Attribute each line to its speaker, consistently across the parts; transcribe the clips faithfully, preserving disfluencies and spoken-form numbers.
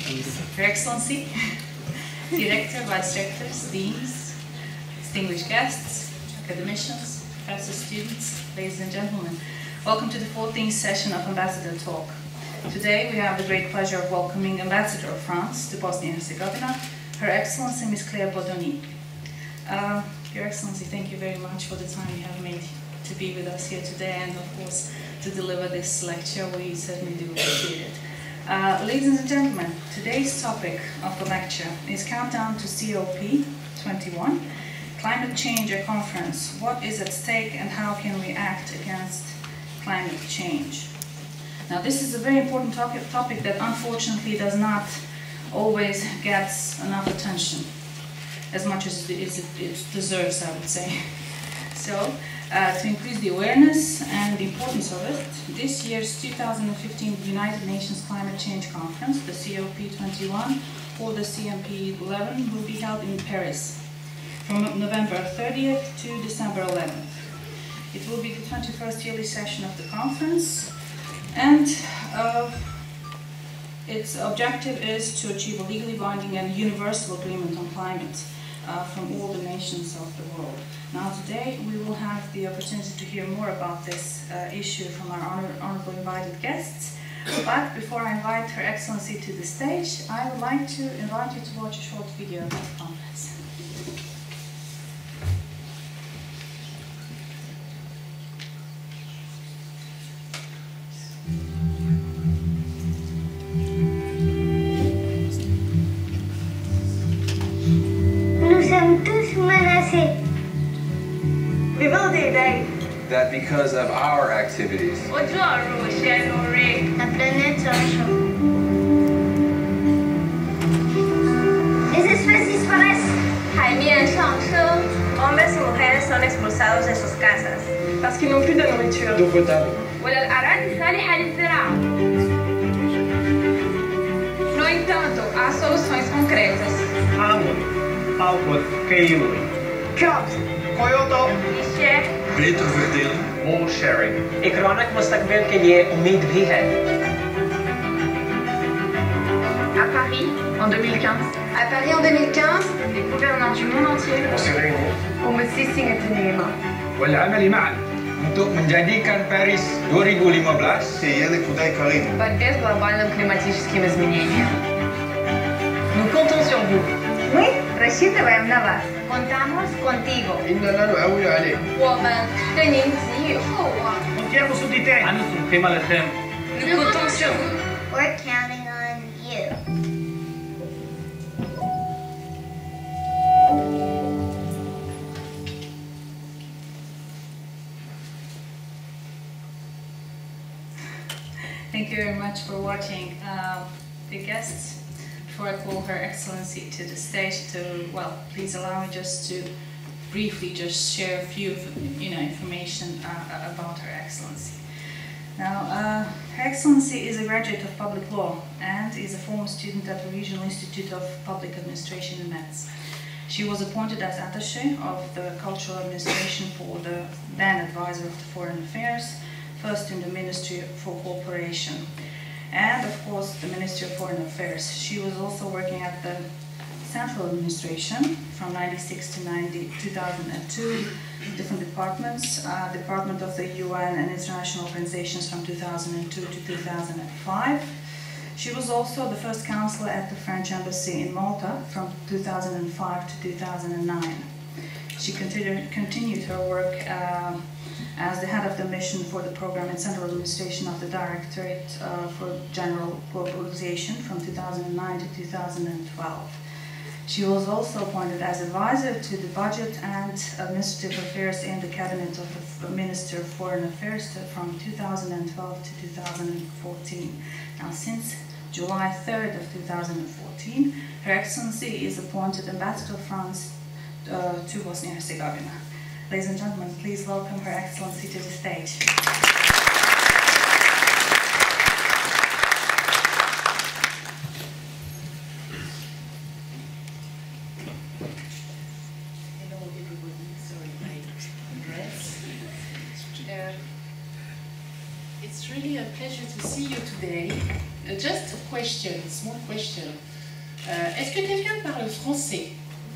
Speaker 1: Your Excellency, Director, Vice Directors, Deans, distinguished guests, academicians, professors, students, ladies and gentlemen, welcome to the fourteenth session of Ambassador Talk. Today we have the great pleasure of welcoming Ambassador of France to Bosnia and Herzegovina, Her Excellency Miz Bodonyi. Uh, Your Excellency, thank you very much for the time you have made to be with us here today and of course to deliver this lecture. We certainly do appreciate it. Uh, ladies and gentlemen, today's topic of the lecture is Countdown to C O P twenty-one, Climate Change a Conference. What is at stake and how can we act against climate change? Now this is a very important topic, topic that unfortunately does not always get enough attention, as much as it, it deserves, I would say. So, uh, to increase the awareness and the importance of it, this year's two thousand fifteen United Nations Climate Change Conference, the C O P twenty-one, or the C M P eleven, will be held in Paris from November thirtieth to December eleventh. It will be the twenty-first yearly session of the conference, and uh, its objective is to achieve a legally binding and universal agreement on climate uh, from all the nations of the world. Now today we will have the opportunity to hear more about this uh, issue from our honor honorable invited guests. But before I invite Her Excellency to the stage, I would like to invite you to watch a short video about the conference.
Speaker 2: That because of our activities,
Speaker 3: La planète change. Les espèces disparaissent. 海面上升. Hombres y mujeres son expulsados de sus casas.
Speaker 4: Parce qu'ils n'ont plus de nourriture.
Speaker 5: D'eau potable.
Speaker 3: والأراضي صالحة للزراعة. No entanto, há soluções concretas.
Speaker 5: Água. Água caiu.
Speaker 3: Jobs.
Speaker 5: Kyoto.
Speaker 3: Lixé.
Speaker 6: beter verdelen.
Speaker 5: More sharing.
Speaker 7: Economic मुस्तकबिल के लिए उम्मीद भी है.
Speaker 3: À Paris, en deux mille quinze. À Paris en deux mille quinze, les gouvernants du monde entier
Speaker 5: On s'est réunis.
Speaker 3: ومؤسسين التنمية.
Speaker 6: والعمل معا untuk menjadikan Paris dua ribu lima belas
Speaker 2: Еле куда и Карин.
Speaker 3: Борьбе с глобальным климатическим изменением. Nous comptons sur vous. Мы рассчитываем на вас. Contamos contigo.
Speaker 5: إننا نعول عليك.
Speaker 3: 我们对您给予厚望。
Speaker 5: Contiamo su di te.
Speaker 7: أنا سمحي لكم.
Speaker 3: Nous comptons sur vous. We're counting on you.
Speaker 1: Thank you very much for watching. Uh, the guests, before I call Her Excellency to the stage, to, well, please allow me just to briefly just share a few, you know, information uh, about Her Excellency. Now, uh, Her Excellency is a graduate of public law and is a former student at the Regional Institute of Public Administration in Metz. She was appointed as attaché of the Cultural Administration for the then advisor of the Foreign Affairs, first in the Ministry for Cooperation, and of course the Ministry of Foreign Affairs. She was also working at the Central Administration from ninety-six to two thousand two, different departments, uh, Department of the U N and international organizations from two thousand two to two thousand five. She was also the first counselor at the French Embassy in Malta from two thousand five to two thousand nine. She continued, continued her work uh, as the head of the mission for the program in Central Administration of the Directorate uh, for General Globalization from two thousand nine to two thousand twelve. She was also appointed as advisor to the Budget and Administrative Affairs in the Cabinet of the Minister of Foreign Affairs from two thousand twelve to two thousand fourteen. Now, since July third of two thousand fourteen, Her Excellency is appointed Ambassador of France uh, to Bosnia and Herzegovina. Ladies and gentlemen, please welcome Her Excellency to the stage.
Speaker 8: Hello everybody, sorry my dress. Uh, it's really a pleasure to see you today. just a question, small question. Uh, Est-ce que quelqu'un parle français?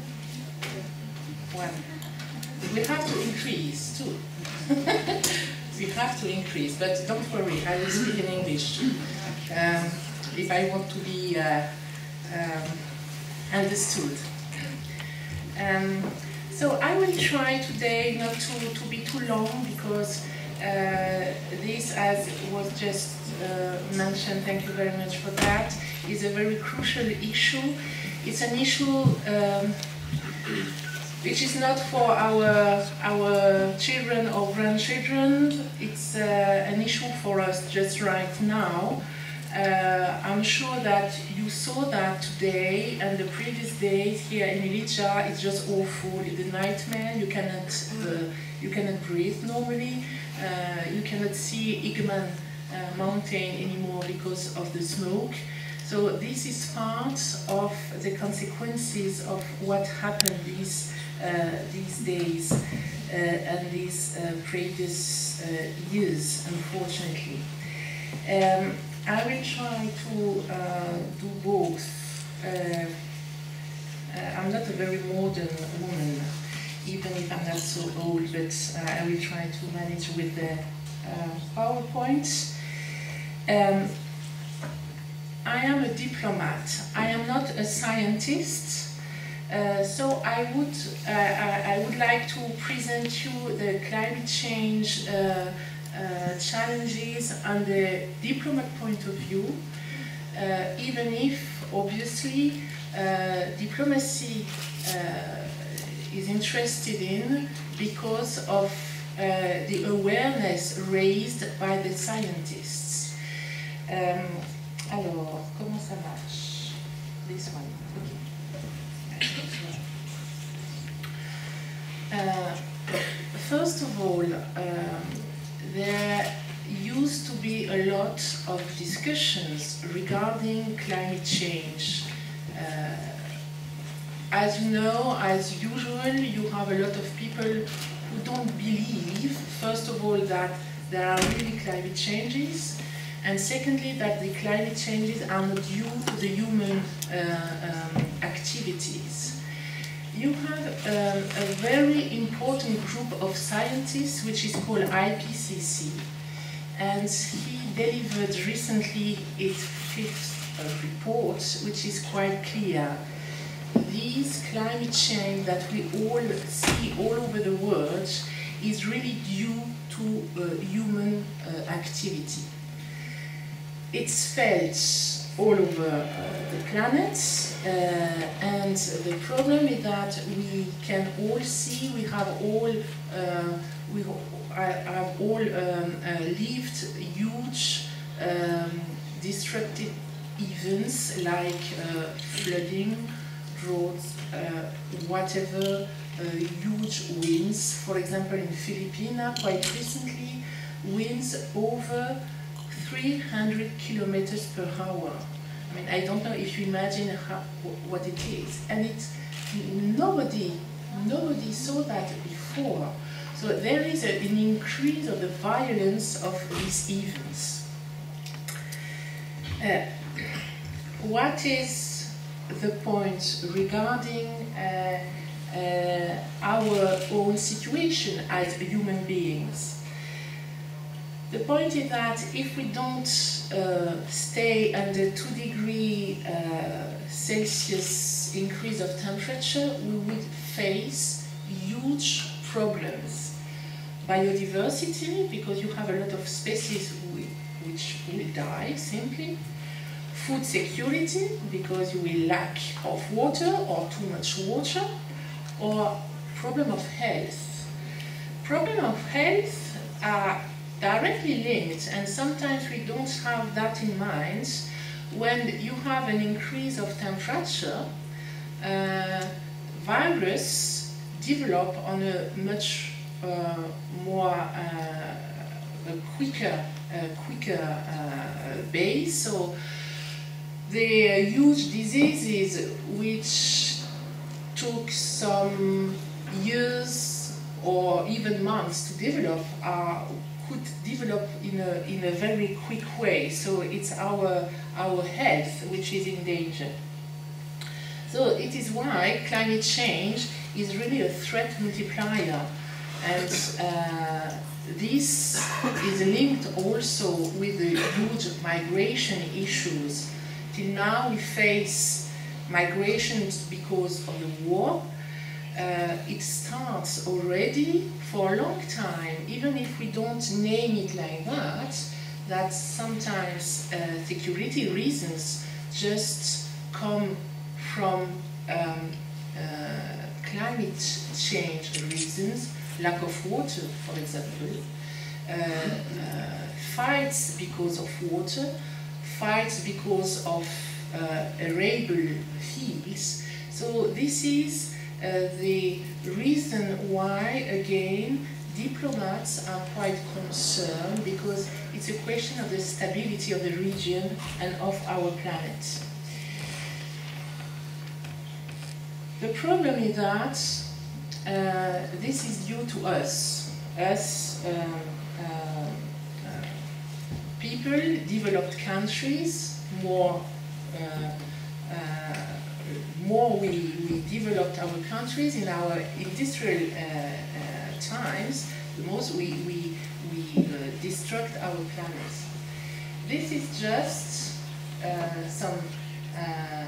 Speaker 8: One. We have to increase too. We have to increase, but don't worry, I will speak in English um, if I want to be uh, um, understood. Um, so I will try today not to, to be too long, because uh, this, as was just uh, mentioned, thank you very much for that, is a very crucial issue. It's an issue um, which is not for our, our children or grandchildren. It's uh, an issue for us just right now. Uh, I'm sure that you saw that today and the previous days here in Ilicha. It's just awful. It's a nightmare. You cannot, uh, you cannot breathe normally. Uh, you cannot see Igman uh, mountain anymore because of the smoke. So this is part of the consequences of what happened these uh, these days uh, and these uh, previous uh, years, unfortunately. Um, I will try to uh, do both. Uh, uh, I'm not a very modern woman, even if I'm not so old, but uh, I will try to manage with the uh, PowerPoint. Um, I am a diplomat. I am not a scientist. Uh, so I would, uh, I, I would like to present you the climate change uh, uh, challenges on the diplomat point of view, uh, even if obviously uh, diplomacy uh, is interested in because of uh, the awareness raised by the scientists. Um, alors, comment ça marche? This one. Okay. Uh, first of all, um, there used to be a lot of discussions regarding climate change. Uh, as you know, as usual, you have a lot of people who don't believe, first of all, that there are really climate changes, and secondly, that the climate changes are not due to the human uh, um, activities. You have um, a very important group of scientists, which is called I P C C, and he delivered recently its fifth uh, report, which is quite clear. This climate change that we all see all over the world is really due to uh, human uh, activity. It's felt all over uh, the planet, uh, and the problem is that we can all see, we have all, uh, we have all um, uh, lived huge um, destructive events like uh, flooding, droughts, uh, whatever, uh, huge winds. For example, in Philippines, quite recently, winds over three hundred kilometers per hour. I mean, I don't know if you imagine how, what it is. And it's, nobody, nobody saw that before. So there is a, an increase of the violence of these events. Uh, what is the point regarding uh, uh, our own situation as human beings? The point is that if we don't uh, stay under two degree uh, Celsius increase of temperature, we would face huge problems. Biodiversity, because you have a lot of species which will die simply. Food security, because you will lack of water or too much water. Or problem of health. Problem of health are directly linked, and sometimes we don't have that in mind. When you have an increase of temperature, uh, virus develop on a much uh, more uh, a quicker, uh, quicker uh, base. So the uh, huge diseases which took some years or even months to develop are could develop in a, in a very quick way. So it's our, our health which is in danger. So it is why climate change is really a threat multiplier. And uh, this is linked also with the huge migration issues. Till now we face migrations because of the war. Uh, it starts already for a long time, even if we don't name it like that, that sometimes uh, security reasons just come from um, uh, climate change reasons, lack of water, for example, uh, uh, fights because of water, fights because of uh, arable fields. So this is uh, the reason why, again, diplomats are quite concerned, because it's a question of the stability of the region and of our planet. The problem is that uh, this is due to us, us um, uh, uh, people, developed countries. More, uh, uh, more we, we developed our countries in our industrial uh, uh, times, the most we, we, we uh, destruct our planet. This is just uh, some uh,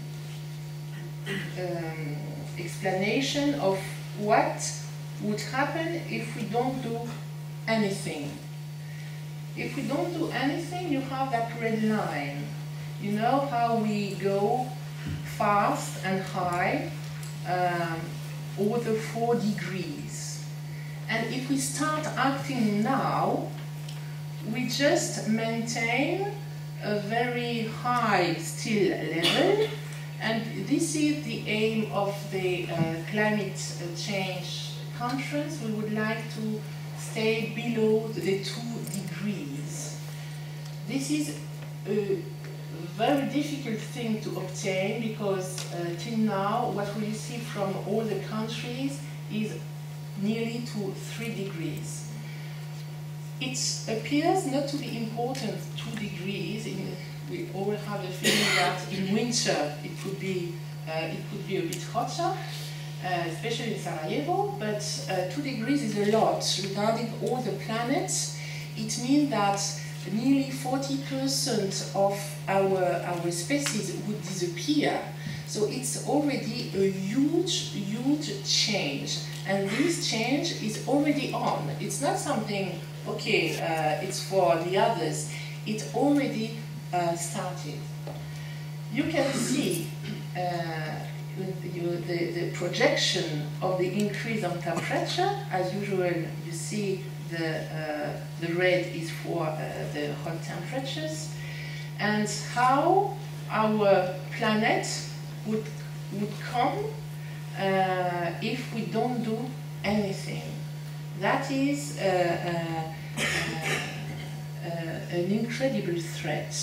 Speaker 8: um, explanation of what would happen if we don't do anything. If we don't do anything, you have that red line. You know how we go fast and high um, over four degrees. And if we start acting now, we just maintain a very high still level. And this is the aim of the uh, climate change conference. We would like to stay below the two degrees. This is a very difficult thing to obtain, because uh, till now what we receive from all the countries is nearly to three degrees. It appears not to be important, two degrees. In, we all have the feeling that in winter it could be, uh, it could be a bit hotter, uh, especially in Sarajevo, but uh, two degrees is a lot. Regarding all the planets, it means that nearly forty percent of our, our species would disappear. So it's already a huge, huge change. And this change is already on. It's not something, okay, uh, it's for the others. It already uh, started. You can see uh, you, the, the projection of the increase of temperature. As usual, you see the, uh, the red is for uh, the hot temperatures, and how our planet would, would come uh, if we don't do anything. That is uh, uh, uh, uh, an incredible threat.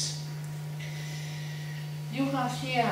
Speaker 8: You have here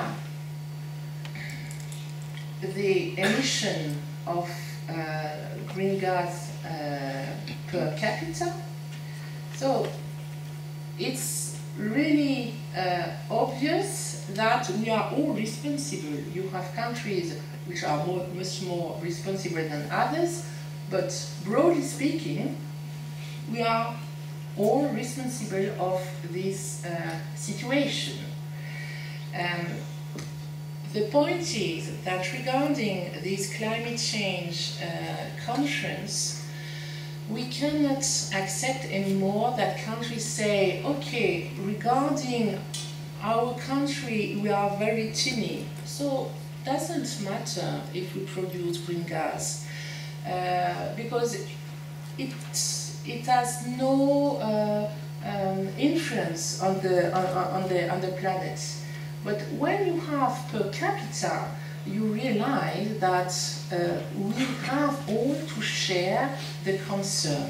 Speaker 8: the emission of uh, green gas uh, per capita. So it's really uh, obvious that we are all responsible. You have countries which are more, much more responsible than others, but broadly speaking, we are all responsible of this uh, situation. Um, the point is that regarding this climate change uh, conference, we cannot accept anymore that countries say, okay, regarding our country, we are very teeny, so it doesn't matter if we produce green gas, uh, because it, it has no uh, um, influence on the, on, on, the, on the planet. But when you have per capita, you realize that uh, we have all to share the concern.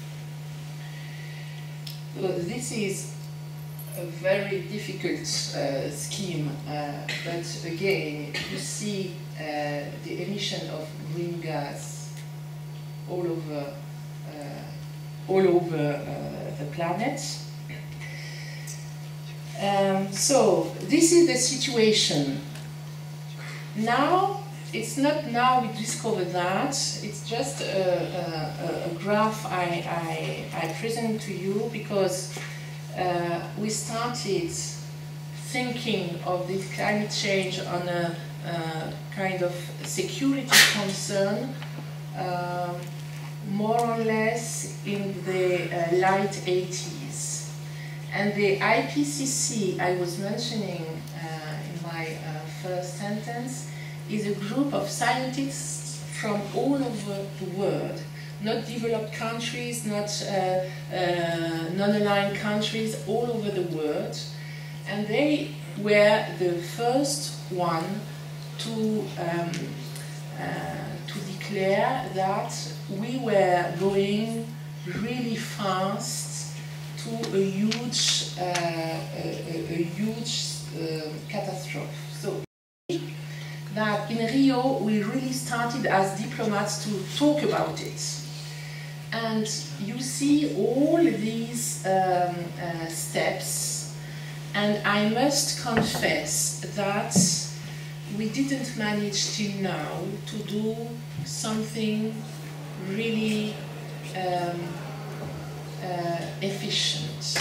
Speaker 8: Uh, this is a very difficult uh, scheme, uh, but again, you see uh, the emission of green gas all over, uh, all over uh, the planet. Um, so this is the situation. Now, it's not now we discover that, it's just a, a, a graph I, I, I present to you because uh, we started thinking of this climate change on a, a kind of security concern uh, more or less in the uh, late eighties. And the I P C C I was mentioning uh, in my uh, first sentence is a group of scientists from all over the world, not developed countries, not uh, uh, non-aligned countries, all over the world. And they were the first one to, um, uh, to declare that we were going really fast to a huge, uh, a, a, a huge uh, catastrophe. So that in Rio we really started as diplomats to talk about it. And you see all these um, uh, steps, and I must confess that we didn't manage till now to do something really um, uh, efficient.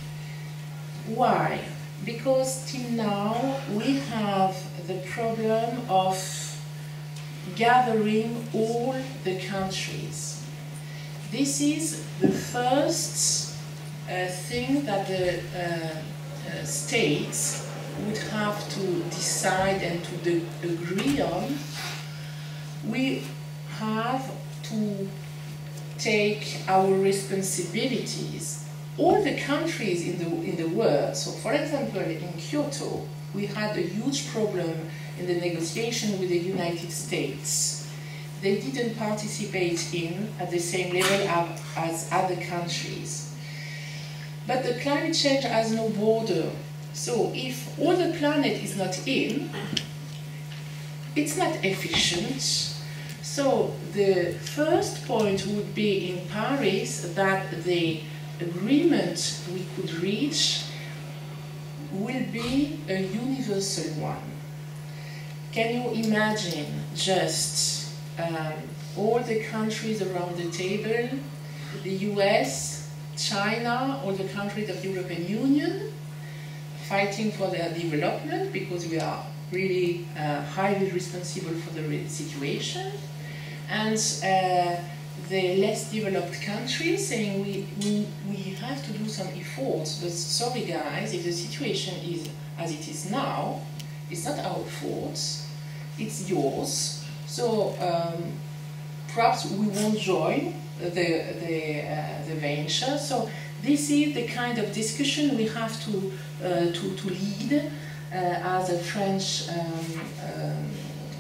Speaker 8: Why? Because till now we have the problem of gathering all the countries. This is the first uh, thing that the uh, uh, states would have to decide and to agree on. We have to take our responsibilities. All the countries in the, in the world, so for example in Kyoto, we had a huge problem in the negotiation with the United States. They didn't participate in at the same level as other countries. But the climate change has no border. So if all the planet is not in, it's not efficient. So the first point would be in Paris that the agreement we could reach will be a universal one. Can you imagine just um, all the countries around the table, the U S, China, all the countries of the European Union, fighting for their development because we are really uh, highly responsible for the situation, and uh, the less developed countries saying we, we, we have to do some efforts, but sorry guys, if the situation is as it is now, it's not our fault, it's yours. So um, perhaps we won't join the, the, uh, the venture. So this is the kind of discussion we have to, uh, to, to lead uh, as a French um, um,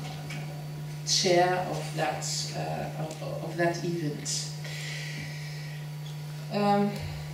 Speaker 8: chair of that, uh, of, of that event. Um,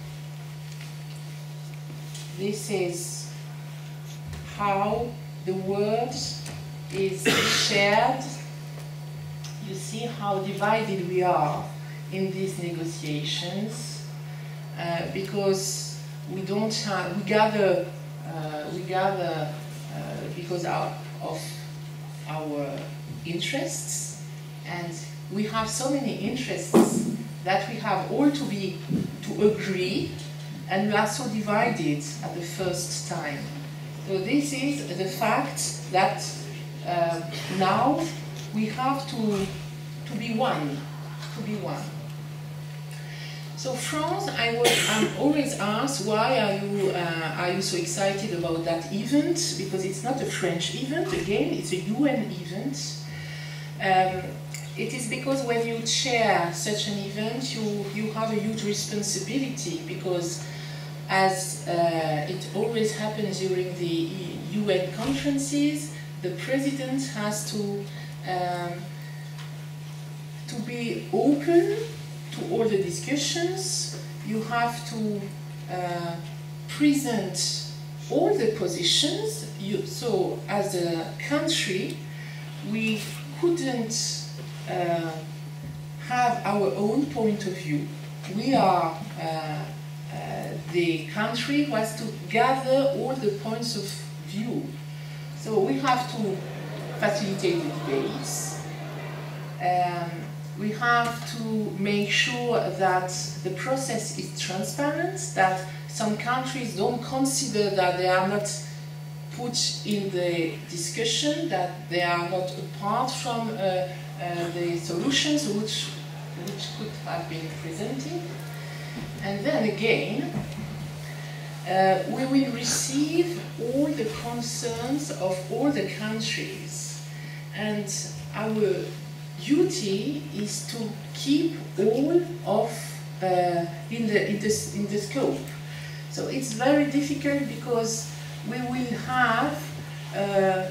Speaker 8: this is how the world is shared. You see how divided we are in these negotiations, uh, because we don't have, we gather, uh, we gather uh, because our, of our interests, and we have so many interests that we have all to be to agree, and we are so divided at the first time. So this is the fact that uh, now we have to to be one, to be one. So France, I was I'm always asked, why are you uh, are you so excited about that event? Because it's not a French event. Again, it's a U N event. Um, it is because when you chair such an event, you, you have a huge responsibility, because as uh, it always happens during the U N conferences, the president has to, um, to be open to all the discussions. You have to uh, present all the positions. You, so as a country, we couldn't uh, have our own point of view. we are uh, uh, the country who has to gather all the points of view. So we have to facilitate the debates. Um, we have to make sure that the process is transparent, that some countries don't consider that they are not put in the discussion, that they are not apart from uh, uh, the solutions which, which could have been presented. And then again, uh, we will receive all the concerns of all the countries. And our duty is to keep all of uh, in, the, in, this, in the scope. So it's very difficult because we will have uh,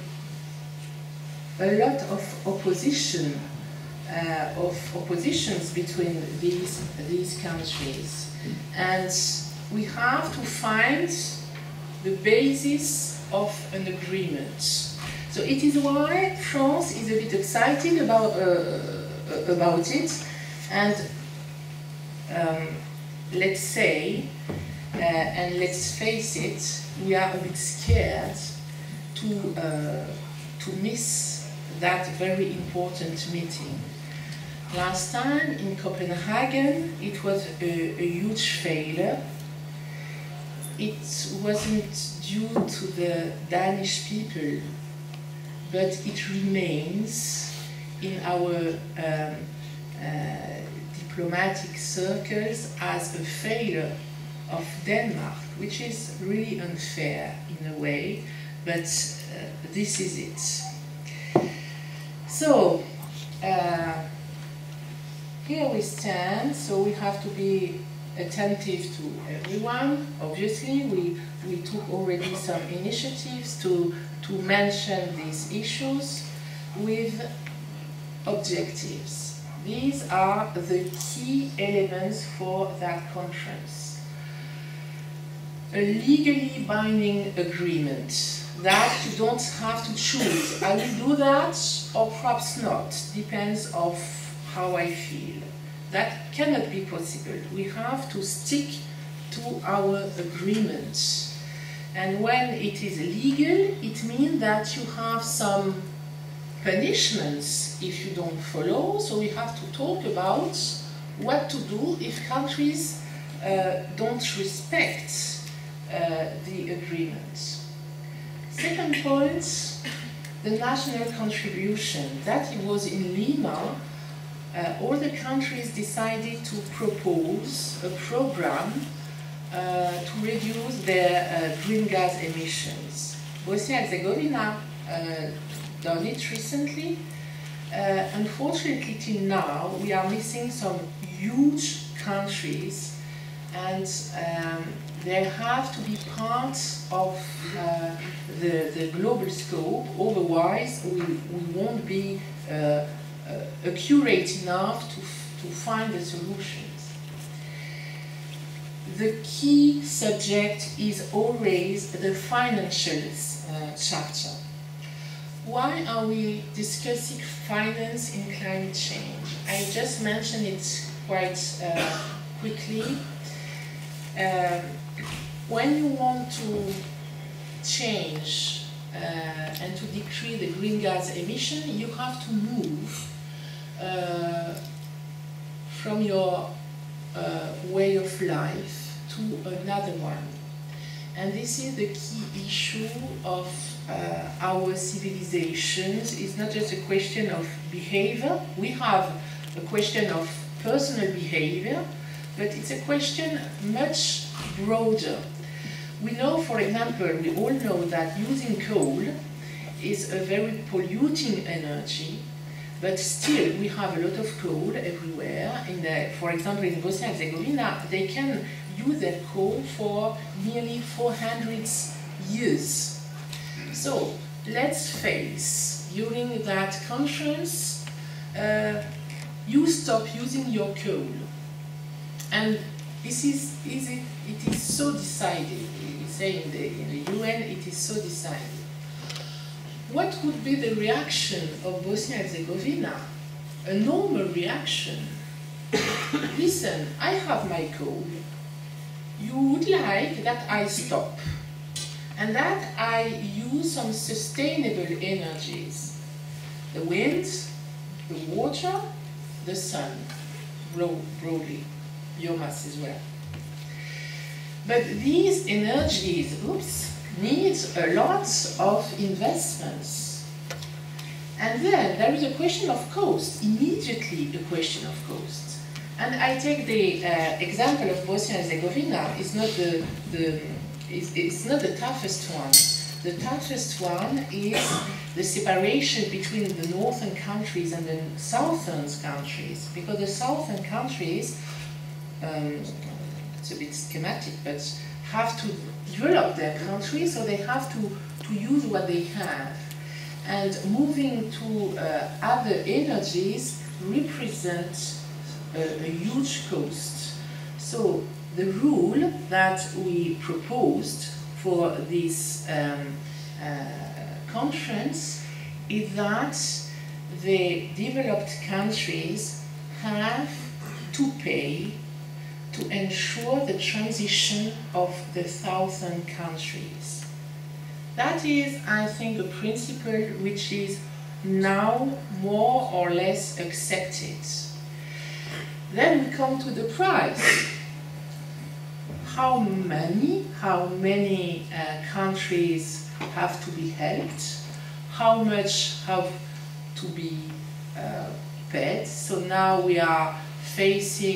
Speaker 8: a lot of opposition, uh, of oppositions between these, these countries. And we have to find the basis of an agreement. So it is why France is a bit excited about, uh, about it. And um, let's say, uh, and let's face it, we are a bit scared to, uh, to miss that very important meeting. Last time in Copenhagen, it was a, a huge failure. It wasn't due to the Danish people, but it remains in our um, uh, diplomatic circles as a failure of Denmark, which is really unfair in a way, but uh, this is it. So, uh, here we stand, so we have to be attentive to everyone. Obviously, we, we took already some initiatives to, to mention these issues with objectives. These are the key elements for that conference. A legally binding agreement that you don't have to choose. I will do that or perhaps not, depends on how I feel. That cannot be possible. We have to stick to our agreement. And when it is legal, it means that you have some punishments if you don't follow. So we have to talk about what to do if countries uh, don't respect uh, the agreement. Second point, the national contribution. That it was in Lima. Uh, all the countries decided to propose a program uh, to reduce their uh, green gas emissions. Bosnia and Herzegovina uh, done it recently. Uh, unfortunately, till now, we are missing some huge countries, and um, they have to be part of uh, the, the global scope, otherwise we, we won't be uh, uh, accurate enough to, to find the solutions. The key subject is always the financial uh, chapter. Why are we discussing finance in climate change? I just mentioned it quite uh, quickly. Um, when you want to change uh, and to decrease the green gas emission, you have to move uh, from your uh, way of life to another one. And this is the key issue of uh, our civilizations. It's not just a question of behavior. We have a question of personal behavior, but it's a question much broader. We know, for example, we all know that using coal is a very polluting energy, but still we have a lot of coal everywhere. In the, for example, in Bosnia and Herzegovina, they can use that coal for nearly four hundred years. So let's face, during that conference, uh, you stop using your coal. And this is, is it, it is so decided. We say in the, in the U N, it is so decided. What would be the reaction of Bosnia and Herzegovina? A normal reaction listen, I have my goal. You would like that I stop and that I use some sustainable energies. The wind, the water, the sun, broadly, biomass as well. But these energies, oops, need a lot of investments. And then there is a question of cost, immediately a question of cost. And I take the uh, example of Bosnia and Herzegovina. It's not the, the it's, it's not the toughest one. The toughest one is the separation between the northern countries and the southern countries, because the southern countries, um, it's a bit schematic, but have to develop their country, so they have to, to use what they have. And moving to uh, other energies represent a, a huge cost. So the rule that we proposed for this um, uh, conference is that the developed countries have to pay to ensure the transition of the southern countries. That is, I think, a principle which is now more or less accepted. Then we come to the price. How many, how many uh, countries have to be helped? How much have to be uh, paid? So now we are facing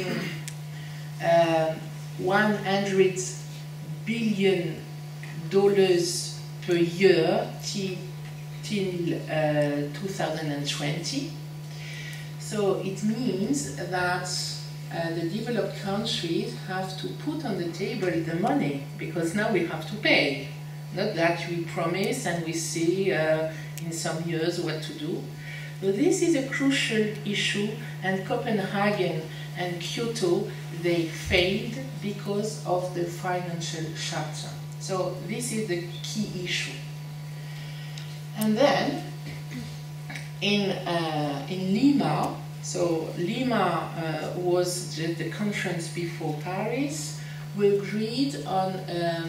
Speaker 8: uh, one hundred billion dollars per year till uh, two thousand twenty. So it means that uh, the developed countries have to put on the table the money, because now we have to pay. Not that we promise and we see uh, in some years what to do. But this is a crucial issue, and Copenhagen and Kyoto, they failed because of the financial charter. So this is the key issue. And then in, uh, in Lima, so Lima uh, was the, the conference before Paris, we agreed on um,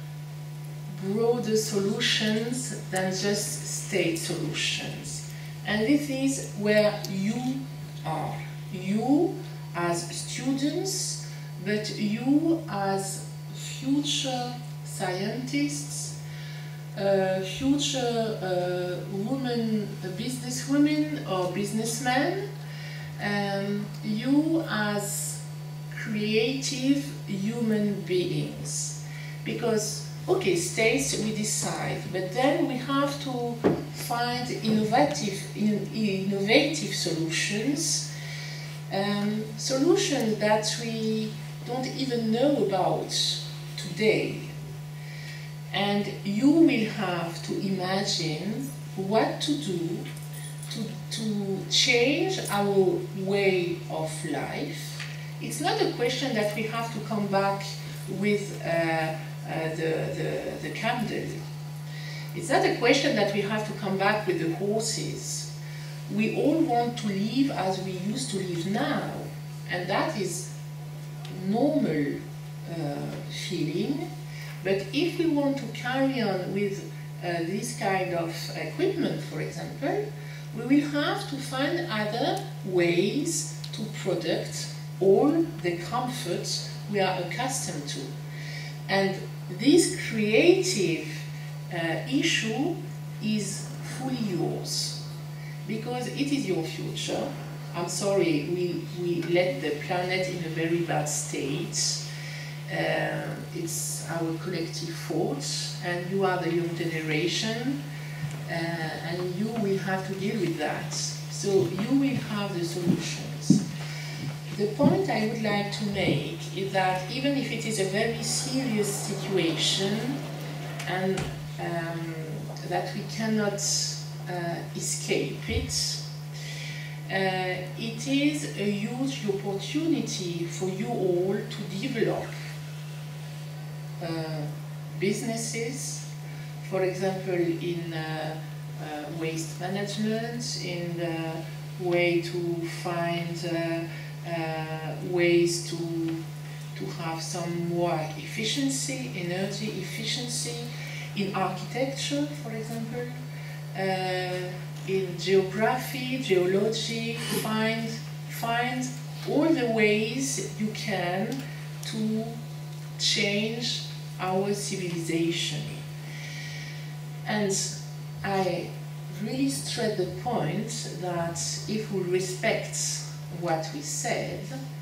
Speaker 8: broader solutions than just state solutions. And this is where you are. You as students, but you as future scientists, uh, future uh, women, uh, businesswomen or businessmen, um, you as creative human beings. Because, okay, states we decide, but then we have to find innovative, in, innovative solutions, um, solutions that we don't even know about today. And you will have to imagine what to do to, to change our way of life. It's not a question that we have to come back with uh, uh, the, the, the candle. It's not a question that we have to come back with the horses. We all want to live as we used to live now, and that is normal uh, feeling. But if we want to carry on with uh, this kind of equipment, for example, we will have to find other ways to produce all the comforts we are accustomed to. And this creative uh, issue is fully yours, because it is your future. I'm sorry, we, we let the planet in a very bad state. Uh, it's our collective fault, and you are the young generation, uh, and you will have to deal with that. So you will have the solutions. The point I would like to make is that even if it is a very serious situation, and um, that we cannot uh, escape it, uh, it is a huge opportunity for you all to develop uh, businesses, for example, in uh, uh, waste management, in the way to find uh, uh, ways to, to have some more efficiency, energy efficiency in architecture, for example, uh, in geography, geology, find, find all the ways you can to change our civilization. And I really stress the point that if we respect what we said,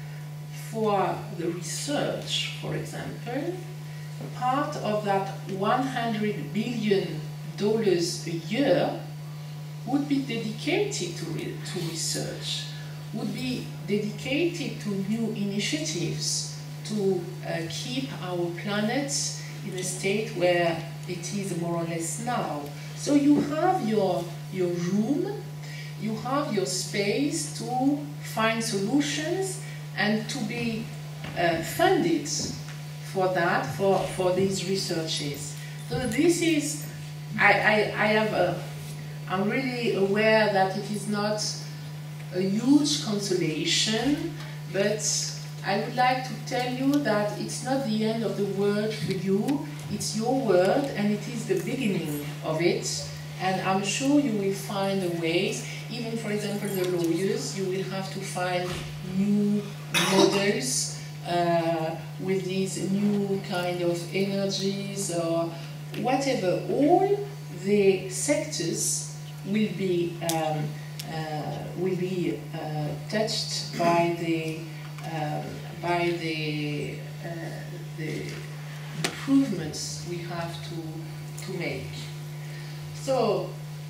Speaker 8: for the research, for example, part of that one hundred billion dollars a year would be dedicated to, re to research, would be dedicated to new initiatives to uh, keep our planet in a state where it is more or less now. So you have your, your room, you have your space to find solutions and to be uh, funded for that, for, for these researches. So this is, I, I, I have a, I'm really aware that it is not a huge consolation, but I would like to tell you that it's not the end of the world for you, it's your world and it is the beginning of it. And I'm sure you will find a ways, even for example the lawyers, you will have to find new models uh, with these new kind of energies or whatever. All the sectors will be um, uh, will be uh, touched by the um, by the uh, the improvements we have to to make. So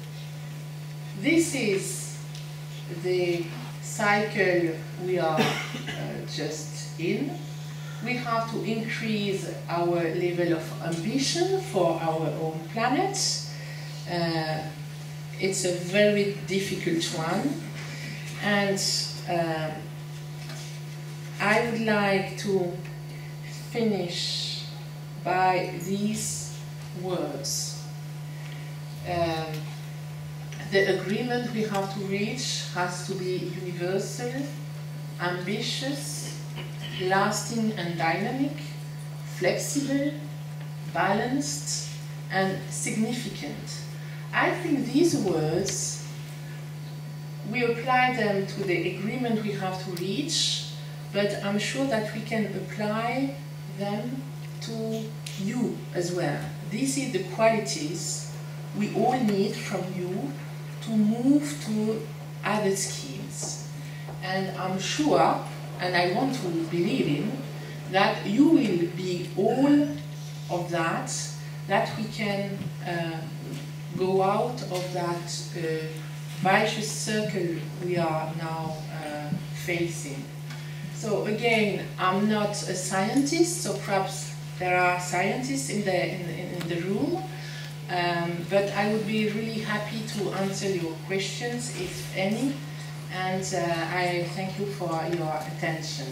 Speaker 8: this is the cycle we are uh, just in. We have to increase our level of ambition for our own planet. Uh, it's a very difficult one, and uh, I would like to finish by these words. Um, the agreement we have to reach has to be universal, ambitious, lasting and dynamic, flexible, balanced, and significant. I think these words, we apply them to the agreement we have to reach, but I'm sure that we can apply them to you as well. These are the qualities we all need from you to move to other schemes. And I'm sure, and I want to believe in, that you will be all of that, that we can uh, go out of that uh, vicious circle we are now uh, facing. So again, I'm not a scientist, so perhaps there are scientists in the, in, in the room, um, but I would be really happy to answer your questions, if any, and uh, I thank you for your attention.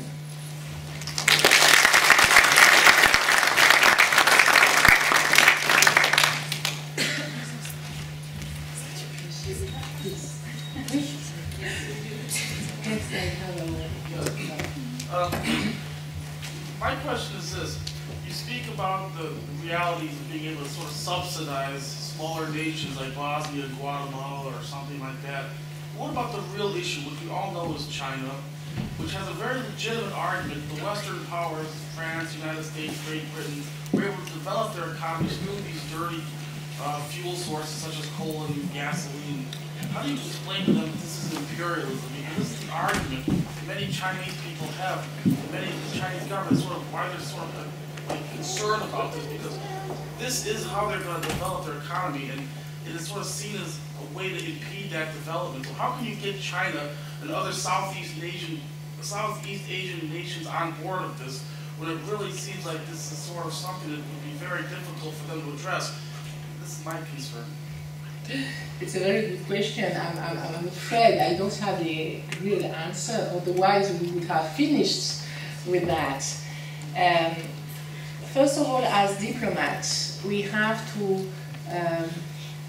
Speaker 9: Uh, my question is this. You speak about the realities of being able to sort of subsidize smaller nations like Bosnia, Guatemala, or something like that. What about the real issue, which we all know is China, which has a very legitimate argument. The Western powers, France, United States, Great Britain, were able to develop their economies through these dirty uh, fuel sources such as coal and gasoline. How do you explain to them that this is imperialism? Because this is the argument that many Chinese people have, and many Chinese governments sort of, why they're sort of like concerned about this, because this is how they're going to develop their economy, and it is sort of seen as a way to impede that development. So how can you get China and other Southeast Asian, Southeast Asian nations on board of this, when it really seems like this is sort of something that would be very difficult for them to address? This is my concern.
Speaker 8: It's a very good question. I'm, I'm, I'm afraid I don't have the real answer, otherwise we would have finished with that. Um, first of all, as diplomats, we have to, um,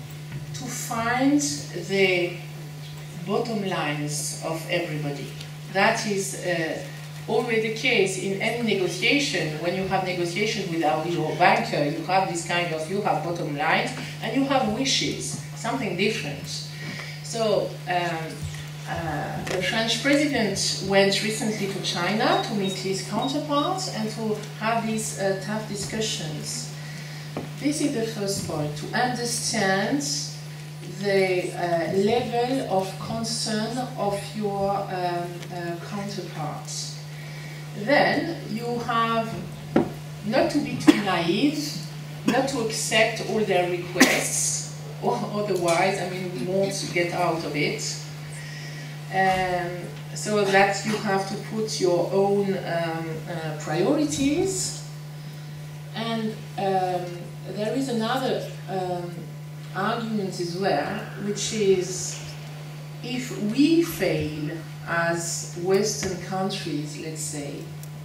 Speaker 8: to find the bottom lines of everybody. that is uh, already the case in any negotiation. When you have negotiation with your banker, you have this kind of, you have bottom lines and you have wishes, something different. So um, uh, the French president went recently to China to meet his counterparts and to have these uh, tough discussions. This is the first point, to understand the uh, level of concern of your um, uh, counterparts. Then you have not to be too naive, not to accept all their requests, or otherwise, I mean, we won't get out of it. Um, so that you have to put your own um, uh, priorities. And um, there is another um, argument as well, which is if we fail as Western countries, let's say,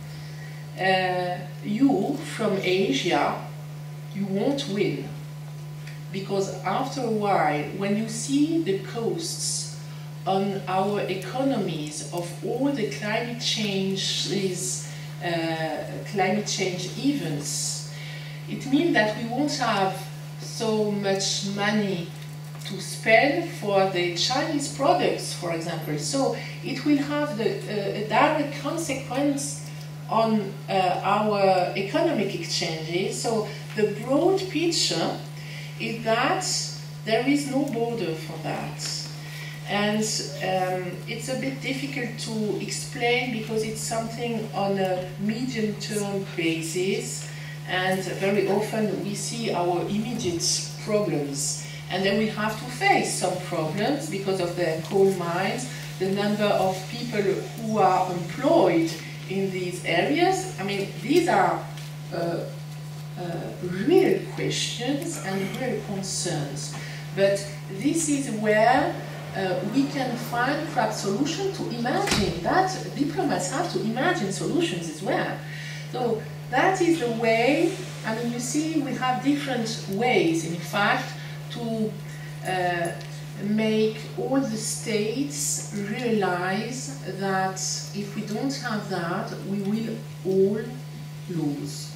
Speaker 8: uh, you from Asia, you won't win. Because after a while, when you see the costs on our economies of all the climate changes, uh, climate change events, it means that we won't have so much money to spend for the Chinese products, for example. So it will have the, uh, a direct consequence on uh, our economic exchanges. So the broad picture is that there is no border for that. And um, it's a bit difficult to explain because it's something on a medium-term basis, and very often we see our immediate problems. And then we have to face some problems because of the coal mines, the number of people who are employed in these areas. I mean, these are uh, uh, real questions and real concerns. But this is where uh, we can find perhaps solutions to imagine that diplomats have to imagine solutions as well. So that is the way, I mean, you see, we have different ways, in fact, to uh, make all the states realize that if we don't have that, we will all lose.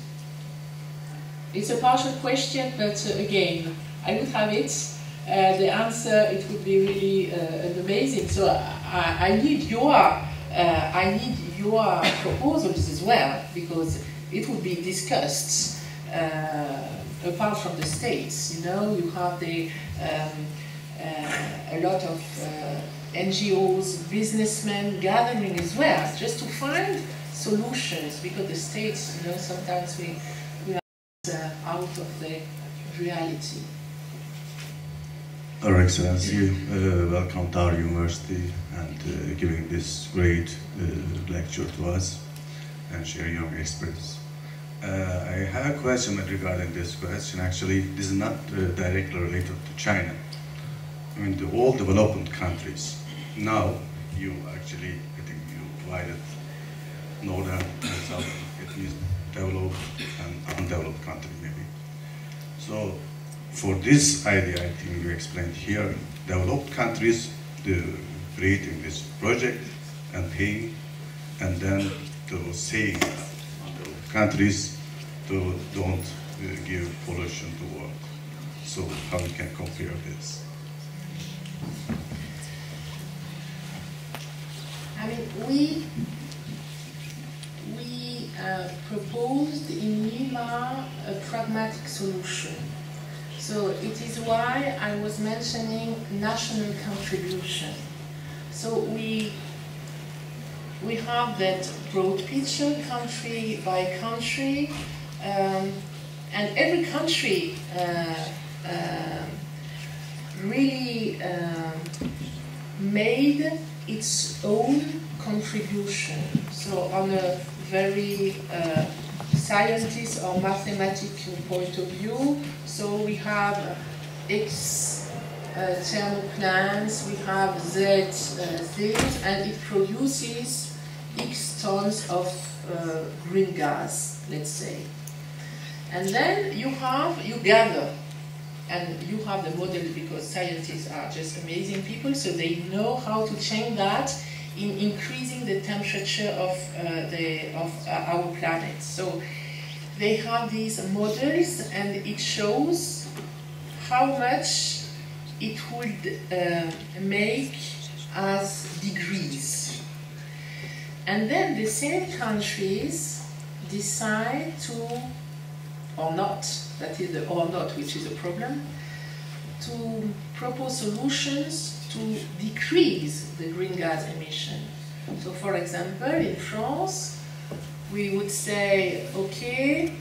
Speaker 8: It's a partial question, but uh, again, I would have it. Uh, the answer, it would be really uh, amazing. So I, I need your, uh, I need your proposals as well, because it would be discussed uh, apart from the states. You know, you have the um, uh, a lot of uh, N G Os, businessmen gathering as well, just to find solutions, because the states, you know, sometimes we we are uh, out of the reality.
Speaker 10: Your Excellency, uh, welcome to our university and uh, giving this great uh, lecture to us and sharing your experience. Uh, I have a question regarding this question. Actually, this is not uh, directly related to China. I mean, the all development countries. Now, you actually, I think you divided northern and southern. It means developed and undeveloped country, maybe. So, for this idea, I think you explained here, developed countries the, creating this project and paying, and then to saying undeveloped countries to don't uh, give pollution to the world. So how we can compare this?
Speaker 8: I mean, we we uh, proposed in Lima a pragmatic solution. So it is why I was mentioning national contribution. So we we have that broad picture, country by country, um, and every country uh, uh, really uh, made its own contribution. So on a very uh, scientist or mathematical point of view, so we have X uh, thermal plants, we have Z uh, things, and it produces X tons of uh, green gas, let's say. And then you have, you gather, and you have the model because scientists are just amazing people, so they know how to change that in increasing the temperature of, uh, the, of uh, our planet. So they have these models, and it shows how much it would uh, make as degrees. And then the same countries decide to, or not, that is the or not, which is a problem, to propose solutions to decrease the green gas emission. So for example, in France, we would say, okay,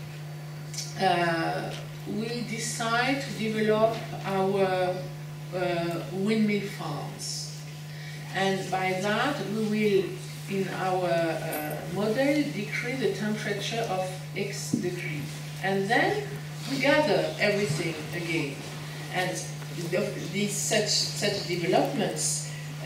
Speaker 8: uh, we decide to develop our uh, windmill farms. And by that, we will, in our uh, model, decrease the temperature of X degree. And then we gather everything again. And these such, such developments uh,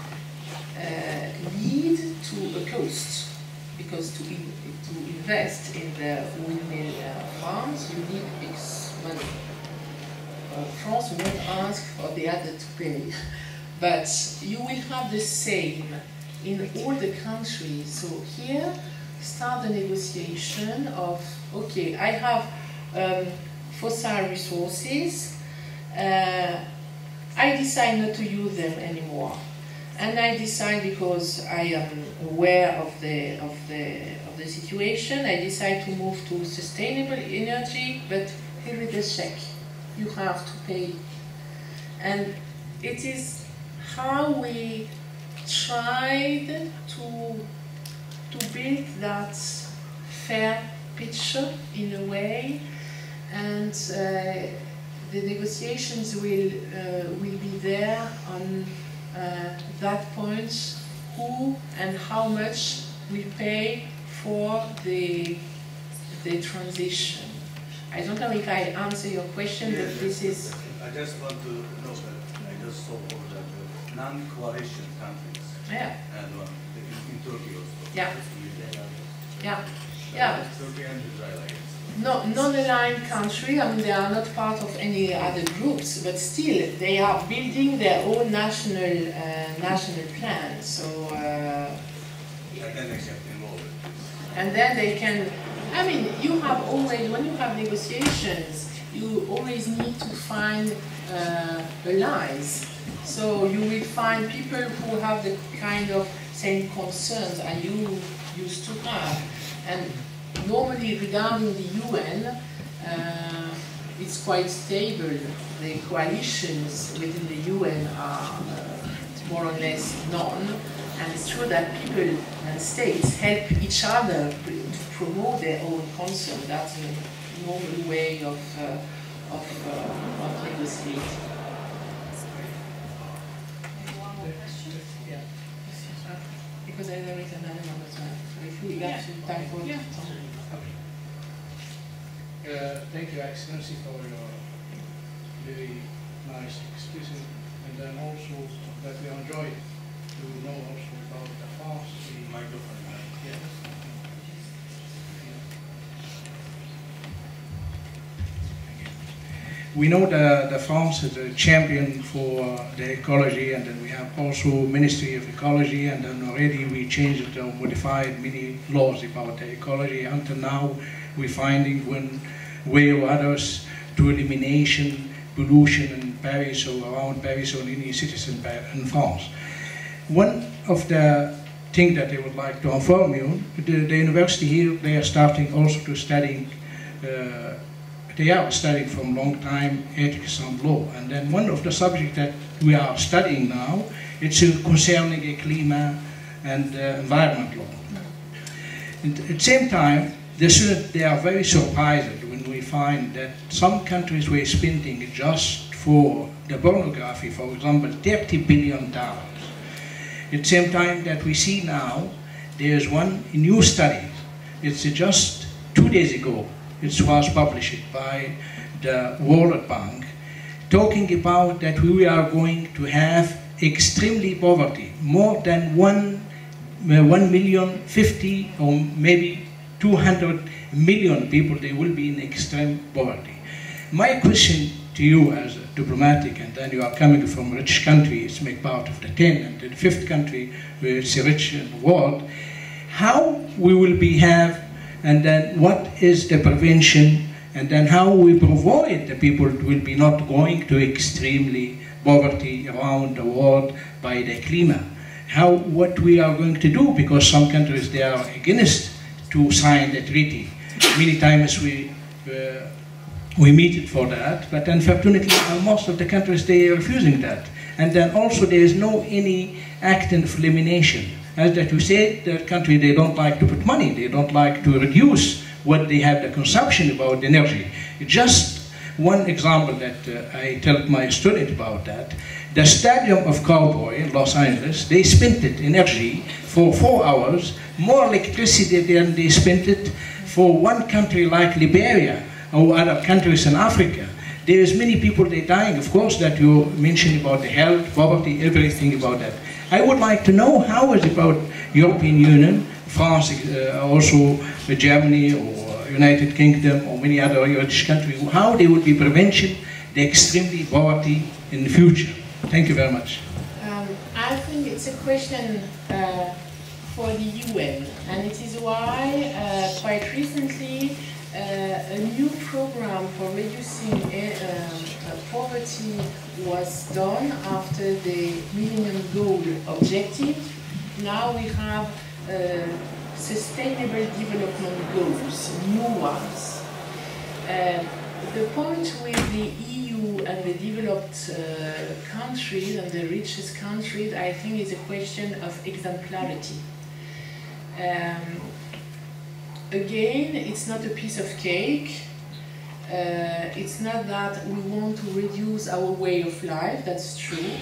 Speaker 8: uh, lead to a cost. Because to, in, to invest in the windmill uh, farms, you need X money. Uh, France won't ask for the other to pay. But you will have the same in all the countries. So here, start the negotiation of, okay, I have um, fossil resources, uh, I decide not to use them anymore. And I decide, because I am aware of the, of, the, of the situation, I decide to move to sustainable energy, but here is the check. You have to pay. And it is how we tried to, to build that fair picture in a way, and uh, the negotiations will, uh, will be there on uh, that point, who and how much we pay for the, the transition. I don't know if I answer your question,
Speaker 10: Yes,
Speaker 8: but this is...
Speaker 10: I just want to know that I just saw that the non-coalition countries.
Speaker 8: Yeah.
Speaker 10: And one in, in Turkey also.
Speaker 8: Yeah. Yeah. Yeah.
Speaker 10: Turkey and Israel, I guess.
Speaker 8: No, non-aligned country, I mean, they are not part of any other groups, but still, they are building their own national uh, national plan. So, uh,
Speaker 10: and then they get involved.
Speaker 8: and then they can. I mean, you have always, when you have negotiations, you always need to find uh, allies. So you will find people who have the kind of same concerns as you used to have, and normally, regarding the U N, uh, it's quite stable. The coalitions within the U N are uh, more or less none, and it's true that people and states help each other to promote their own concern. That's a normal way of, uh, of, uh, of negotiating. Yeah. Uh, because there is another one as well. So if we got to time for
Speaker 11: yeah. Uh, thank you, Excellency, for your very nice exposition, and then also that we enjoy to know also about the farms. The microphone. Yeah. We know the, the farms is a champion for the ecology, and then we have also Ministry of Ecology, and then already we changed or modified many laws about the ecology. Until now, we're finding one way or others to elimination pollution in Paris or around Paris or any cities in France. One of the things that they would like to inform you, the, the university here, they are starting also to study, uh, they are studying from long time ethics and law. And then one of the subjects that we are studying now, it's uh, concerning a climate and uh, environment law. And at the same time, the students, they are very surprised when we find that some countries were spending just for the pornography, for example, thirty billion dollars. At the same time that we see now, there's one new study. It's just two days ago. It was published by the World Bank, talking about that we are going to have extremely poverty, more than one, uh, one million fifty or maybe two hundred million people, they will be in extreme poverty. My question to you as a diplomatic, and then you are coming from rich countries, make part of the ten, and the fifth country, which is rich in the world, how we will behave, and then what is the prevention, and then how we provide the people will be not going to extremely poverty around the world by the climate. How, what we are going to do, because some countries, they are against to sign the treaty. Many times we uh, we meet it for that, but unfortunately uh, most of the countries, they are refusing that. And then also there is no any act of elimination. As that you said, the country, they don't like to put money, they don't like to reduce what they have the consumption about energy. Just one example that uh, I tell my student about that. The stadium of Cowboy in Los Angeles, they spent it energy for four hours, more electricity than they spent it for one country like Liberia or other countries in Africa. There is many people they dying, of course, that you mentioned about the health, poverty, everything about that. I would like to know how is about European Union, France, uh, also uh, Germany or United Kingdom or many other rich countries, how they would be prevention the extremely poverty in the future. Thank you very much.
Speaker 8: Um, I think it's a question uh, for the U N, and it is why uh, quite recently uh, a new program for reducing uh, uh, poverty was done after the Millennium Goal objective. Now we have uh, Sustainable Development Goals, new ones. Uh, the point with the E U and the developed uh, countries and the richest countries, I think, is a question of exemplarity. Um, again, it's not a piece of cake. Uh, it's not that we want to reduce our way of life, that's true.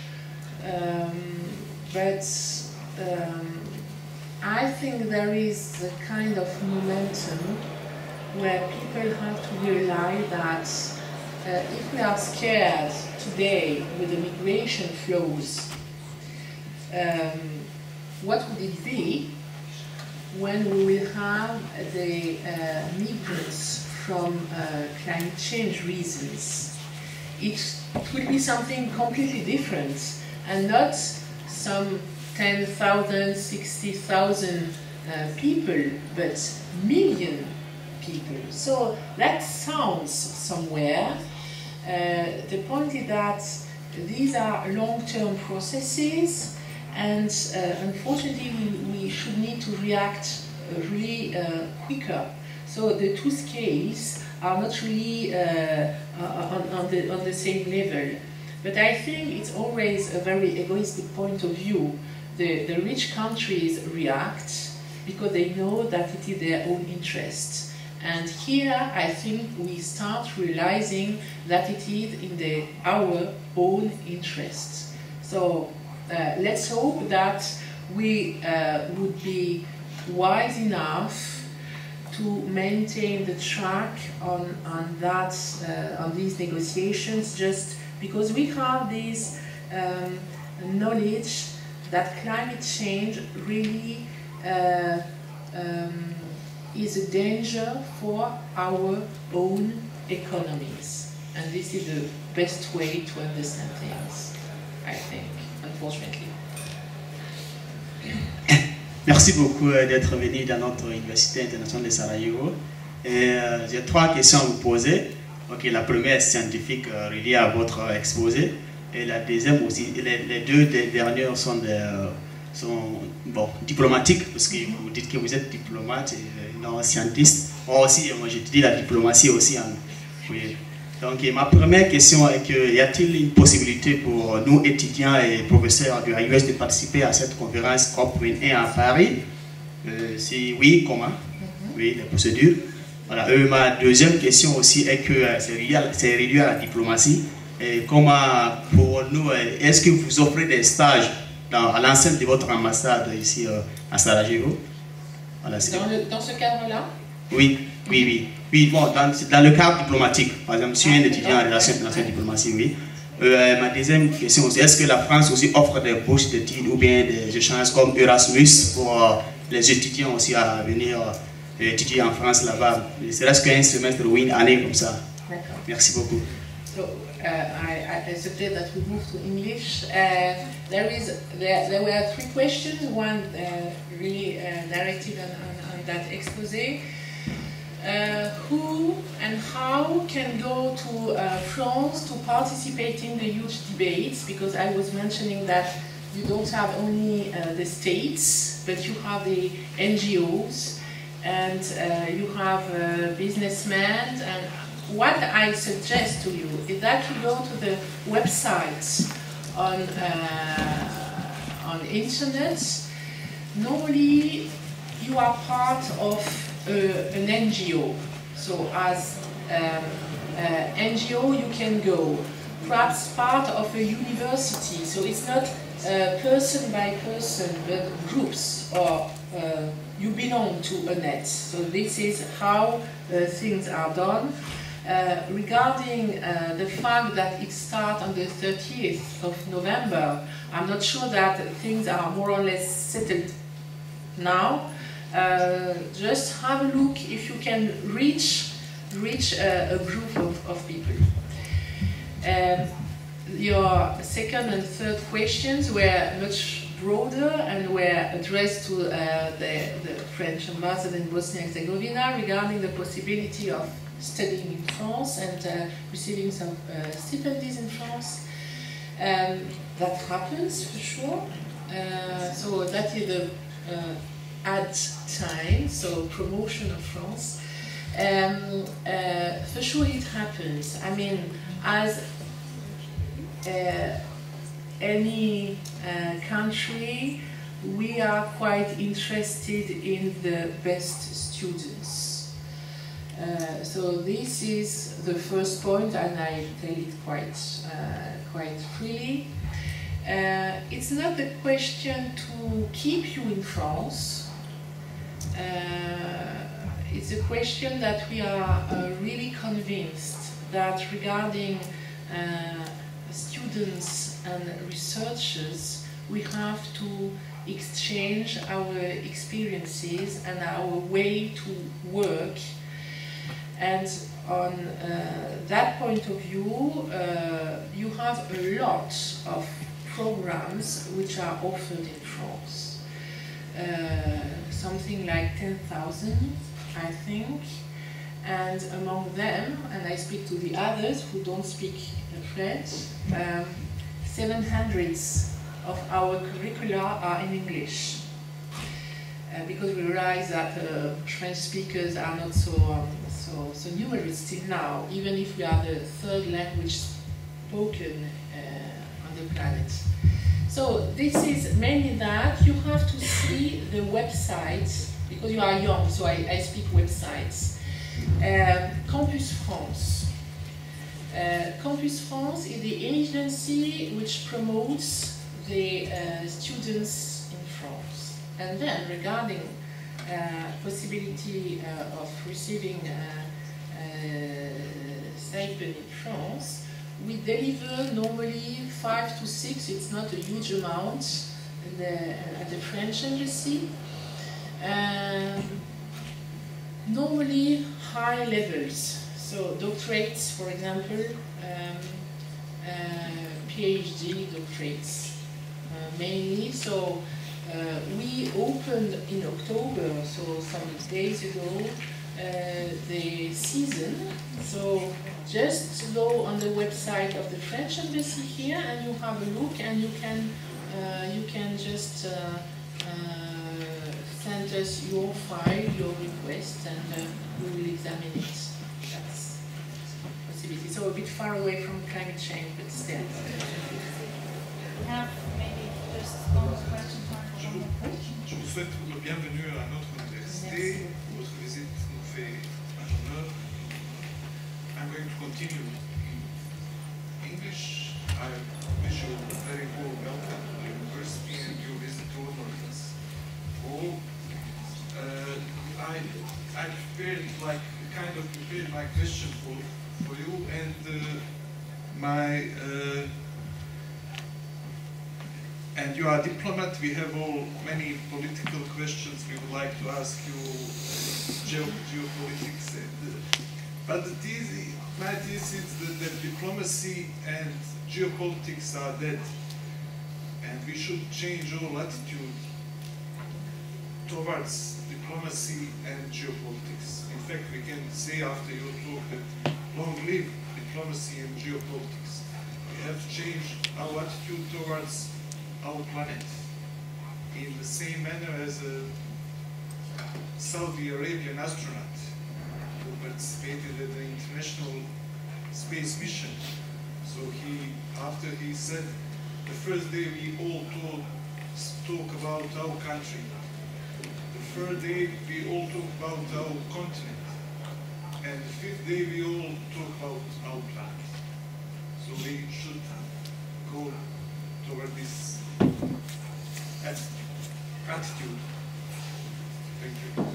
Speaker 8: Um, but um, I think there is a kind of momentum where people have to realize that uh, if we are scared today with the migration flows, um, what would it be when we will have the uh, migrants from uh, climate change reasons? It, it will be something completely different, and not some ten thousand, sixty thousand uh, people, but million people. So that sounds somewhere. Uh, the point is that these are long-term processes, and uh, unfortunately we, we should need to react uh, really uh, quicker. So the two scales are not really uh, on, on, the, on the same level. But I think it's always a very egoistic point of view. The, the rich countries react because they know that it is their own interest. And here I think we start realizing that it is in the, our own interest. So uh, let's hope that we uh, would be wise enough to maintain the track on, on, that, uh, on these negotiations, just because we have this um, knowledge that climate change really uh, um, is a danger for our own economies. And this is the best way to understand things, I think, unfortunately.
Speaker 12: Merci beaucoup d'être venu dans notre Université internationale de Sarajevo. Euh, J'ai trois questions à vous poser. Okay, la première est scientifique euh, reliée à votre exposé. Et la deuxième aussi, les, les deux dernières sont, de, sont bon, diplomatiques, parce que vous dites que vous êtes diplomate et non scientiste. Moi aussi, moi j'étudie la diplomatie aussi. Hein. Oui. Donc ma première question est que, y a-t-il une possibilité pour nous étudiants et professeurs de I U S de participer à cette conférence COP vingt et un à Paris? euh, Si oui, comment? Mm-hmm. Oui, les procédures. Voilà. Euh, ma deuxième question aussi est que euh, c'est réduit à la diplomatie. Et comment pour nous, est-ce que vous offrez des stages dans, à l'enceinte de votre ambassade ici euh, à Sarajevo? Voilà,
Speaker 8: dans, le, dans ce cadre-là?
Speaker 12: Oui, oui, oui. Oui, bon, dans, dans le cadre diplomatique, par exemple, si ah, un étudiant en relation internationale diplomatie, oui. Euh, ma deuxième question aussi, est-ce que la France aussi offre des bourses d'études ou bien des échanges comme Erasmus pour euh, les étudiants aussi à venir euh, étudier en France là-bas? Serait-ce qu'un semestre ou une année comme ça?
Speaker 8: D'accord.
Speaker 12: Merci beaucoup.
Speaker 8: so uh, I, I suggest that we move to English. Uh, there is there, there were three questions. One uh, really uh, directed on, on, on that expose. Uh, who and how can go to uh, France to participate in the huge debates? Because I was mentioning that you don't have only uh, the states, but you have the N G Os, and uh, you have uh, businessmen. And what I suggest to you is that you go to the websites on uh, on internet. Normally, you are part of Uh, an N G O. So as um, uh, N G O you can go, perhaps part of a university, so it's not uh, person by person but groups, or uh, you belong to a net. So this is how uh, things are done. Uh, regarding uh, the fact that it starts on the thirtieth of November, I'm not sure that things are more or less settled now. Uh, just have a look if you can reach reach uh, a group of, of people. Um, your second and third questions were much broader and were addressed to uh, the, the French ambassador in Bosnia and Herzegovina regarding the possibility of studying in France and uh, receiving some uh, stipends in France. Um, that happens for sure. Uh, so that is the uh, ad time, so promotion of France. Um, uh, for sure it happens. I mean, as uh, any uh, country, we are quite interested in the best students. Uh, so this is the first point, and I tell it quite, uh, quite freely. Uh, it's not the question to keep you in France. Uh, it's a question that we are uh, really convinced that regarding uh, students and researchers, we have to exchange our experiences and our way to work. And on uh, that point of view, uh, you have a lot of programs which are offered in France. Uh, something like ten thousand, I think, and among them, and I speak to the others who don't speak French, um, seven hundred of our curricula are in English, uh, because we realize that uh, French speakers are not so, um, so, so numerous still now, even if we are the third language spoken uh, on the planet. So this is mainly that. You have to see the website, because you are young, so I, I speak websites. Uh, Campus France. Uh, Campus France is the agency which promotes the uh, students in France. And then regarding uh, possibility uh, of receiving uh, uh, stipend in France, we deliver normally five to six, it's not a huge amount, in the, at the French embassy. Um, normally high levels, so doctorates, for example, um, uh, PhD doctorates uh, mainly. So uh, we opened in October, so some days ago, Uh, the season. So just go on the website of the French embassy here, and you have a look, and you can uh, you can just uh, uh, send us your file, your request, and uh, we will examine it. That's a possibility. So a bit far away from climate change, but still.
Speaker 1: Have maybe just one question.
Speaker 13: Je vous souhaite le bienvenue à notre université. Votre visite nous fait un honneur. I'm going to continue in English. I wish you a very warm welcome to the university and your visit to us all. Uh, I, I prepared like kind of prepared my question for for you, and uh, my. Uh, And you are a diplomat, we have all many political questions we would like to ask you, uh, geo geopolitics. And, uh, but these, my thesis is that, that diplomacy and geopolitics are dead, and we should change our attitude towards diplomacy and geopolitics. In fact, we can say after your talk that long live diplomacy and geopolitics. We have to change our attitude towards our planet in the same manner as a Saudi Arabian astronaut who participated in the International Space Mission. So he, after he said, the first day we all talk, talk about our country, the third day we all talk about our continent, and the fifth day we all talk about our planet. So we should go toward this attitude. Thank you.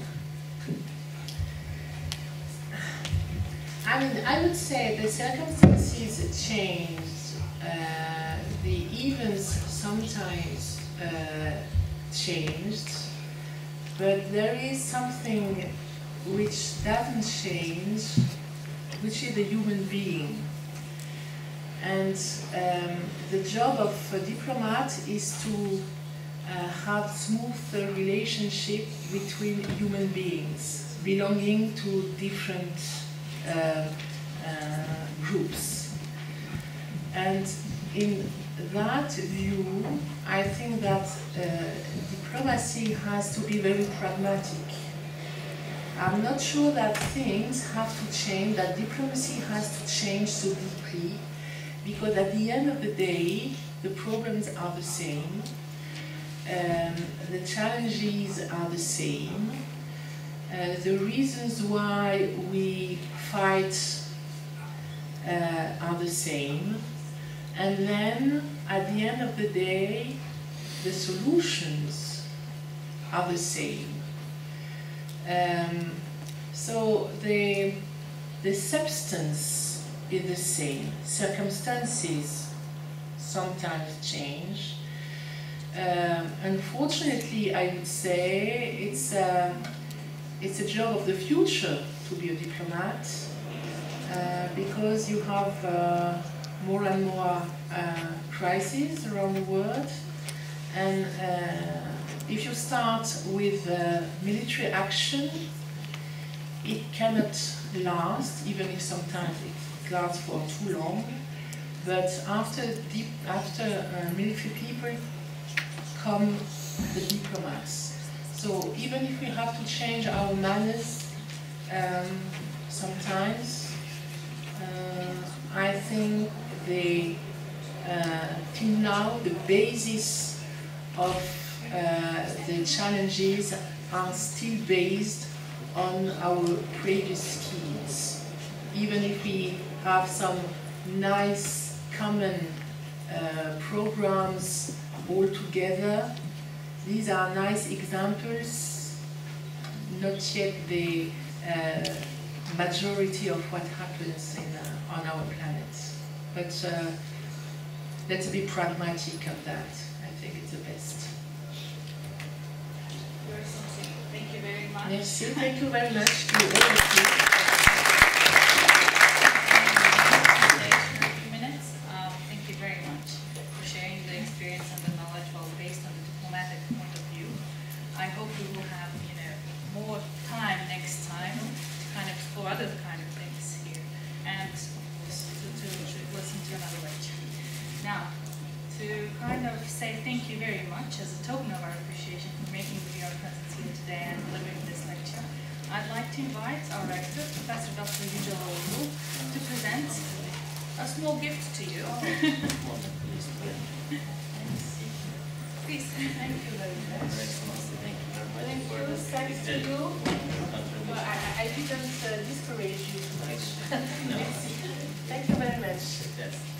Speaker 8: I mean, I would say the circumstances changed. Uh, the events sometimes uh, changed, but there is something which doesn't change, which is the human being. And um, the job of a diplomat is to uh, have smooth relationship between human beings belonging to different uh, uh, groups. And in that view, I think that uh, diplomacy has to be very pragmatic. I'm not sure that things have to change, that diplomacy has to change so deeply, because at the end of the day, the problems are the same, um, the challenges are the same, uh, the reasons why we fight uh, are the same, and then at the end of the day, the solutions are the same. Um, so the, the substance is the same. Circumstances sometimes change. Um, unfortunately, I would say it's a, it's a job of the future to be a diplomat, uh, because you have uh, more and more uh, crises around the world, and uh, if you start with uh, military action, it cannot last, even if sometimes it lasts for too long. But after deep, after uh, military people come the diplomats. So even if we have to change our manners um, sometimes, uh, I think the uh, till now the basis of uh, the challenges are still based on our previous skills. Even if we have some nice common uh, programs all together, these are nice examples, not yet the uh, majority of what happens in, uh, on our planet. But uh, let's be pragmatic on that. I think it's the best.
Speaker 1: Thank you very much.
Speaker 8: Merci. Thank you very much to all of you.
Speaker 1: A few minutes. Um, thank you very much for sharing the experience and the knowledge, well, based on the diplomatic point of view. I hope we will have, you know, more time next time to kind of explore other kind of things here, and of course to, to, to listen to another lecture. Now, to kind of say thank you very much as a token of our appreciation for making your presence here today and delivering this lecture, I'd like to invite our rector, Professor Doctor Yücel Oğlu, to present a small gift to you. Please, thank you very much. Thank you. Thank you. Thanks to you. Well, I, I didn't uh, discourage you too much. Thank you very much.